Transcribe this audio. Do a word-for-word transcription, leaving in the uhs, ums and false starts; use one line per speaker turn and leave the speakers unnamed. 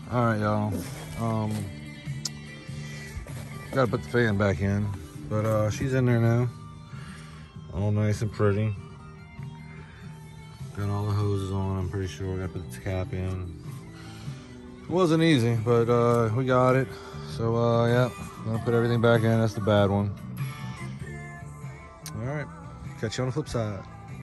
All right, y'all. Um, gotta put the fan back in, but uh, she's in there now, all nice and pretty. Got all the hoses on. I'm pretty sure. Gotta put the cap in. It wasn't easy, but uh, we got it. So uh, yeah, I'm gonna put everything back in. That's the bad one. All right, catch you on the flip side.